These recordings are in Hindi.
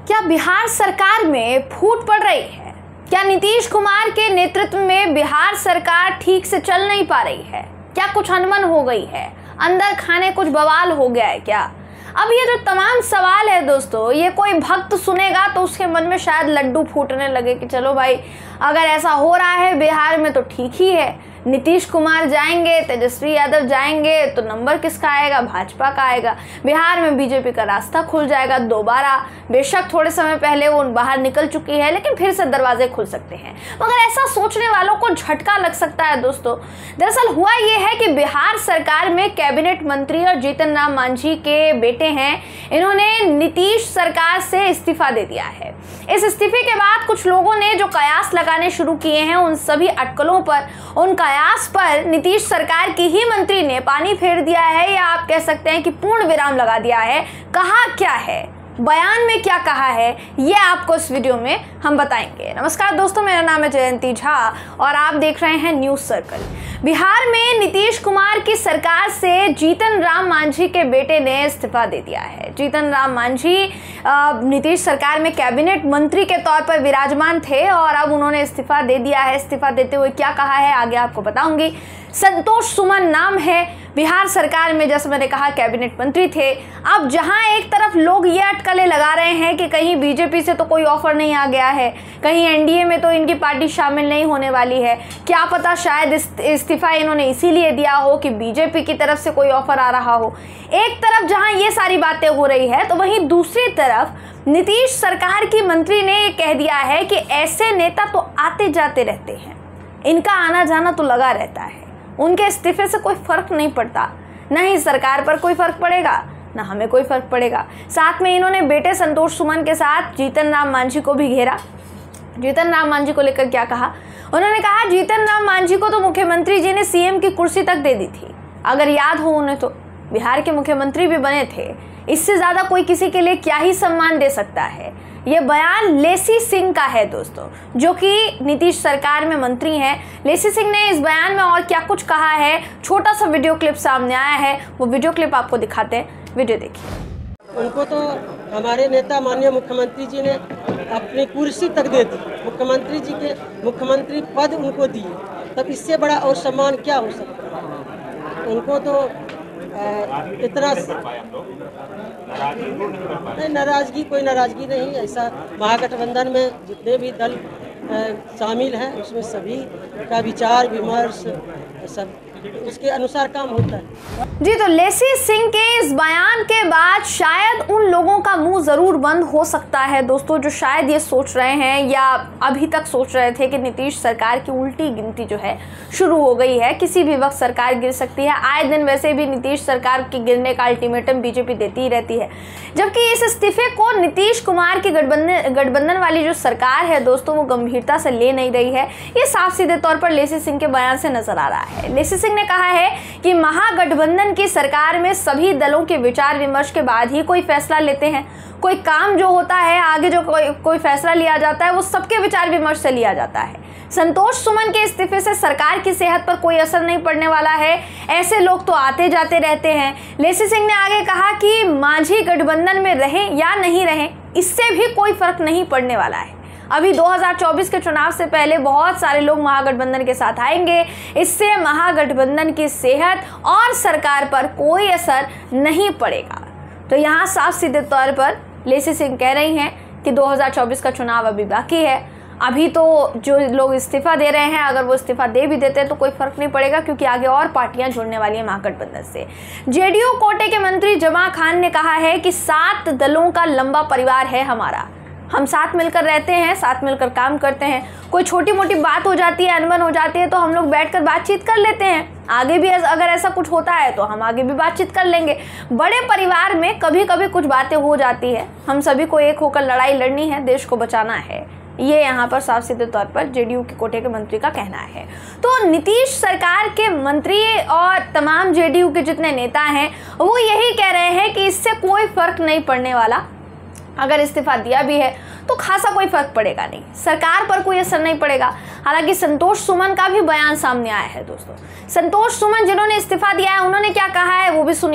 क्या बिहार सरकार में फूट पड़ रही है? क्या नीतीश कुमार के नेतृत्व में बिहार सरकार ठीक से चल नहीं पा रही है? क्या कुछ अनबन हो गई है? अंदर खाने कुछ बवाल हो गया है क्या? अब ये जो तमाम सवाल है दोस्तों, ये कोई भक्त सुनेगा तो उसके मन में शायद लड्डू फूटने लगे कि चलो भाई, अगर ऐसा हो रहा है बिहार में तो ठीक ही है। नीतीश कुमार जाएंगे, तेजस्वी यादव जाएंगे तो नंबर किसका आएगा? भाजपा का आएगा। बिहार में बीजेपी का रास्ता खुल जाएगा दोबारा। बेशक थोड़े समय पहले वो बाहर निकल चुकी है, लेकिन फिर से दरवाजे खुल सकते हैं। मगर ऐसा सोचने वालों को झटका लग सकता है दोस्तों। दरअसल हुआ ये है कि बिहार सरकार में कैबिनेट मंत्री और जीतन राम मांझी के बेटे हैं, इन्होंने नीतीश सरकार से इस्तीफा दे दिया है। इस इस्तीफे के बाद कुछ लोगों ने जो कयास लगाने शुरू किए हैं, उन सभी अटकलों पर, उन कयास पर नीतीश सरकार की ही मंत्री ने पानी फेर दिया है, या आप कह सकते हैं कि पूर्ण विराम लगा दिया है। कहा क्या है, बयान में क्या कहा है, ये आपको इस वीडियो में हम बताएंगे। नमस्कार दोस्तों, मेरा नाम है जयंती झा और आप देख रहे हैं न्यूज सर्कल। बिहार में नीतीश कुमार की सरकार से जीतन राम मांझी के बेटे ने इस्तीफा दे दिया है। जीतन राम मांझी नीतीश सरकार में कैबिनेट मंत्री के तौर पर विराजमान थे और अब उन्होंने इस्तीफा दे दिया है। इस्तीफा देते हुए क्या कहा है आगे आपको बताऊंगी। संतोष सुमन नाम है, बिहार सरकार में जैसे मैंने कहा कैबिनेट मंत्री थे। अब जहां एक तरफ लोग ये अटकलें लगा रहे हैं कि कहीं बीजेपी से तो कोई ऑफर नहीं आ गया है, कहीं एनडीए में तो इनकी पार्टी शामिल नहीं होने वाली है, क्या पता शायद इस्तीफा इन्होंने इसीलिए दिया हो कि बीजेपी की तरफ से कोई ऑफर आ रहा हो। एक तरफ जहां ये सारी बातें हो रही है, तो वहीं दूसरी तरफ नीतीश सरकार की मंत्री ने ये कह दिया है कि ऐसे नेता तो आते जाते रहते हैं, इनका आना जाना तो लगा रहता है, उनके इस्तीफे से कोई फर्क नहीं पड़ता। न ही सरकार पर कोई फर्क पड़ेगा, न हमें कोई फर्क पड़ेगा। साथ में इन्होंने बेटे संतोष सुमन के साथ जीतन राम मांझी को भी घेरा। जीतन राम मांझी को लेकर क्या कहा उन्होंने? कहा जीतन राम मांझी को तो मुख्यमंत्री जी ने सीएम की कुर्सी तक दे दी थी। अगर याद हो उन्हें तो बिहार के मुख्यमंत्री भी बने थे। इससे ज्यादा कोई किसी के लिए क्या ही सम्मान दे सकता है। ये बयान लेसी सिंह का है दोस्तों, जो कि नीतीश सरकार में मंत्री हैं। लेसी सिंह ने इस बयान में और क्या कुछ कहा है, छोटा सा वीडियो क्लिप सामने आया है, वो वीडियो क्लिप आपको दिखाते हैं, वीडियो देखिए। उनको तो हमारे नेता माननीय मुख्यमंत्री जी ने अपनी कुर्सी तक दे दी, मुख्यमंत्री जी के मुख्यमंत्री पद उनको दिए, तब इससे बड़ा और सम्मान क्या हो सकता है? उनको तो इतना नाराजगी, कोई नाराजगी नहीं। ऐसा महागठबंधन में जितने भी दल शामिल हैं, उसमें सभी का विचार विमर्श सब उसके अनुसार काम होता है। जी, तो लेसी सिंह के इस बयान के बाद शायद उन लोगों का मुंह जरूर बंद हो सकता है दोस्तों, जो शायद ये सोच रहे हैं या अभी तक सोच रहे थे कि नीतीश सरकार की उल्टी गिनती जो है शुरू हो गई है, किसी भी वक्त सरकार गिर सकती है। आए दिन वैसे भी नीतीश सरकार के गिरने का अल्टीमेटम बीजेपी देती ही रहती है, जबकि इस इस्तीफे को नीतीश कुमार की गठबंधन वाली जो सरकार है दोस्तों, वो गंभीरता से ले नहीं रही है। ये साफ सीधे तौर पर लेसी सिंह के बयान से नजर आ रहा है। लेसी सिंह ने कहा है कि महागठबंधन की सरकार में सभी दलों के विचार विमर्श के बाद ही कोई फैसला लेते हैं। कोई काम जो होता है, आगे जो कोई फैसला लिया जाता है, वो सबके विचार विमर्श से लिया जाता है। संतोष सुमन के इस्तीफे से सरकार की सेहत पर कोई असर नहीं पड़ने वाला है। ऐसे लोग तो आते जाते रहते हैं। लेसी सिंह ने आगे कहा कि मांझी गठबंधन में रहें या नहीं रहें, इससे भी कोई फर्क नहीं पड़ने वाला है। अभी 2024 के चुनाव से पहले बहुत सारे लोग महागठबंधन के साथ आएंगे, इससे महागठबंधन की सेहत और सरकार पर कोई असर नहीं पड़ेगा। तो यहाँ साफ सीधे तौर पर लेसी सिंह कह रही हैं कि 2024 का चुनाव अभी बाकी है। अभी तो जो लोग इस्तीफा दे रहे हैं, अगर वो इस्तीफा दे भी देते हैं तो कोई फर्क नहीं पड़ेगा, क्योंकि आगे और पार्टियां जुड़ने वाली है महागठबंधन से। जेडीयू कोटे के मंत्री जमा खान ने कहा है कि 7 दलों का लंबा परिवार है हमारा, हम साथ मिलकर रहते हैं, साथ मिलकर काम करते हैं। कोई छोटी मोटी बात हो जाती है, अनबन हो जाती है, तो हम लोग बैठकर बातचीत कर लेते हैं। आगे भी अगर ऐसा कुछ होता है तो हम आगे भी बातचीत कर लेंगे। बड़े परिवार में कभी कभी कुछ बातें हो जाती है, हम सभी को एक होकर लड़ाई लड़नी है, देश को बचाना है। ये यहाँ पर साफ सीधे तौर पर जेडीयू के कोटे के मंत्री का कहना है। तो नीतीश सरकार के मंत्री और तमाम जेडीयू के जितने नेता हैं, वो यही कह रहे हैं कि इससे कोई फर्क नहीं पड़ने वाला। अगर इस्तीफा दिया भी है तो खासा कोई फर्क पड़ेगा नहीं, सरकार पर कोई असर नहीं पड़ेगा। हालांकि संतोष सुमन का भी बयान सामने आया है दोस्तों। संतोष सुमन जिन्होंने इस्तीफा दिया है, उन्होंने क्या कहा है वो भी सुनिए।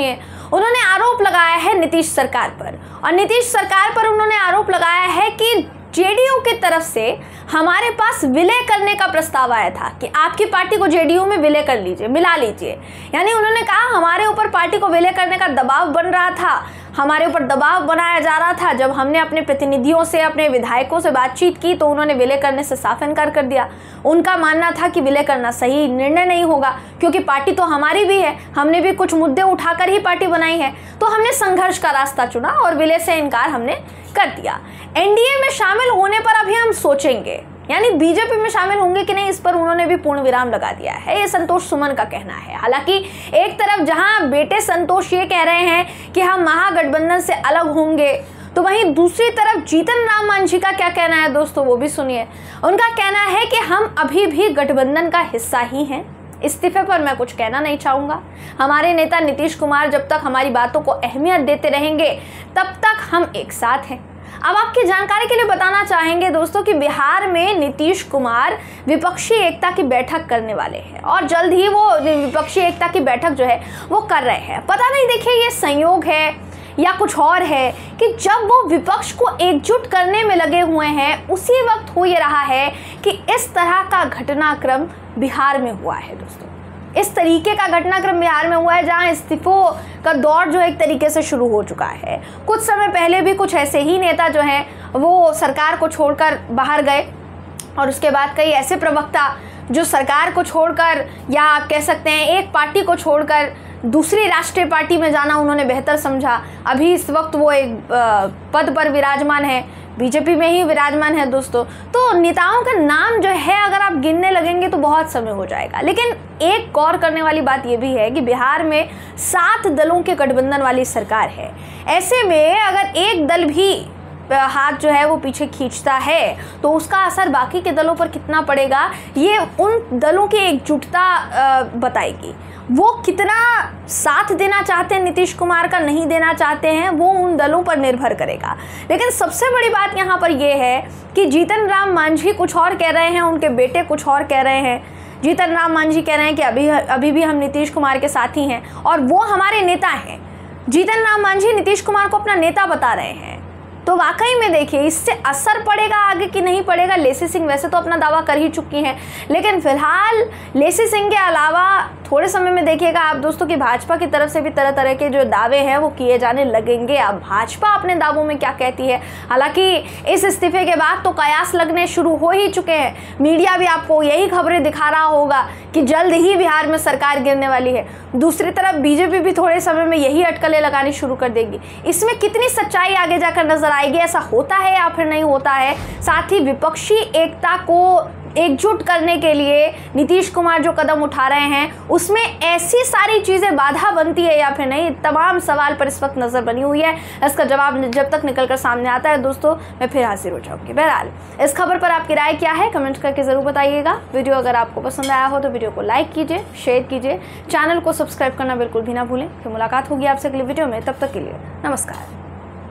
उन्होंने आरोप लगाया है नीतीश सरकार पर, और नीतीश सरकार पर उन्होंने आरोप लगाया है कि जेडीयू की तरफ से हमारे पास विलय करने का प्रस्ताव आया था कि आपकी पार्टी को जेडीयू में विलय कर लीजिए, मिला लीजिए। यानी उन्होंने कहा हमारे ऊपर पार्टी को विलय करने का दबाव बन रहा था, हमारे ऊपर दबाव बनाया जा रहा था। जब हमने अपने प्रतिनिधियों से, अपने विधायकों से बातचीत की तो उन्होंने विलय करने से साफ इनकार कर दिया। उनका मानना था कि विलय करना सही निर्णय नहीं होगा, क्योंकि पार्टी तो हमारी भी है, हमने भी कुछ मुद्दे उठाकर ही पार्टी बनाई है, तो हमने संघर्ष का रास्ता चुना और विलय से इनकार हमने कर दिया। एनडीए में शामिल होने पर अभी हम सोचेंगे, यानी बीजेपी में शामिल होंगे कि नहीं, इस पर उन्होंने भी पूर्ण विराम लगा दिया है। ये संतोष सुमन का कहना है। हालांकि एक तरफ जहां बेटे संतोष ये कह रहे हैं कि हम महागठबंधन से अलग होंगे, तो वहीं दूसरी तरफ जीतन राम मांझी का क्या कहना है दोस्तों, वो भी सुनिए। उनका कहना है कि हम अभी भी गठबंधन का हिस्सा ही हैं। इस्तीफे पर मैं कुछ कहना नहीं चाहूँगा। हमारे नेता नीतीश कुमार जब तक हमारी बातों को अहमियत देते रहेंगे तब तक हम एक साथ हैं। अब आपकी जानकारी के लिए बताना चाहेंगे दोस्तों कि बिहार में नीतीश कुमार विपक्षी एकता की बैठक करने वाले हैं, और जल्द ही वो विपक्षी एकता की बैठक जो है वो कर रहे हैं। पता नहीं, देखिए ये संयोग है या कुछ और है कि जब वो विपक्ष को एकजुट करने में लगे हुए हैं उसी वक्त हो ये रहा है कि इस तरह का घटनाक्रम बिहार में हुआ है दोस्तों। इस तरीके का घटनाक्रम बिहार में हुआ है जहां इस्तीफों का दौर जो एक तरीके से शुरू हो चुका है। कुछ समय पहले भी कुछ ऐसे ही नेता जो हैं वो सरकार को छोड़कर बाहर गए, और उसके बाद कई ऐसे प्रवक्ता जो सरकार को छोड़कर, या आप कह सकते हैं एक पार्टी को छोड़कर दूसरी राष्ट्रीय पार्टी में जाना उन्होंने बेहतर समझा। अभी इस वक्त वो एक पद पर विराजमान है, बीजेपी में ही विराजमान है दोस्तों। तो नेताओं का नाम जो है अगर आप गिनने लगेंगे तो बहुत समय हो जाएगा। लेकिन एक गौर करने वाली बात यह भी है कि बिहार में 7 दलों के गठबंधन वाली सरकार है। ऐसे में अगर एक दल भी हाथ जो है वो पीछे खींचता है तो उसका असर बाकी के दलों पर कितना पड़ेगा, ये उन दलों की एकजुटता बताएगी। वो कितना साथ देना चाहते हैं नीतीश कुमार का, नहीं देना चाहते हैं, वो उन दलों पर निर्भर करेगा। लेकिन सबसे बड़ी बात यहाँ पर यह है कि जीतन राम मांझी कुछ और कह रहे हैं, उनके बेटे कुछ और कह रहे हैं। जीतन राम मांझी कह रहे हैं कि अभी भी हम नीतीश कुमार के साथ ही हैं और वो हमारे नेता हैं। जीतन राम मांझी नीतीश कुमार को अपना नेता बता रहे हैं। तो वाकई में देखिए इससे असर पड़ेगा आगे कि नहीं पड़ेगा। लेसी सिंह वैसे तो अपना दावा कर ही चुकी हैं, लेकिन फिलहाल लेसी सिंह के अलावा थोड़े समय में देखिएगा आप दोस्तों कि भाजपा की तरफ से भी तरह तरह के जो दावे हैं वो किए जाने लगेंगे। अब भाजपा अपने दावों में क्या कहती है, हालांकि इस इस्तीफे के बाद तो कयास लगने शुरू हो ही चुके हैं। मीडिया भी आपको यही खबरें दिखा रहा होगा कि जल्द ही बिहार में सरकार गिरने वाली है। दूसरी तरफ बीजेपी भी थोड़े समय में यही अटकलें लगानी शुरू कर देगी। इसमें कितनी सच्चाई आगे जाकर नजर आएगी, ऐसा होता है या फिर नहीं होता है। साथ ही विपक्षी एकता को एकजुट करने के लिए नीतीश कुमार जो कदम उठा रहे हैं उसमें ऐसी सारी चीजें बाधा बनती है या फिर नहीं, तमाम सवाल पर इस वक्त नजर बनी हुई है। इसका जवाब जब तक निकलकर सामने आता है दोस्तों मैं फिर हाजिर हो जाऊंगी। बहरहाल इस खबर पर आपकी राय क्या है कमेंट करके जरूर बताइएगा। वीडियो अगर आपको पसंद आया हो तो वीडियो को लाइक कीजिए, शेयर कीजिए, चैनल को सब्सक्राइब करना बिल्कुल भी ना भूलें। फिर मुलाकात होगी आपसे अगली वीडियो में, तब तक के लिए नमस्कार।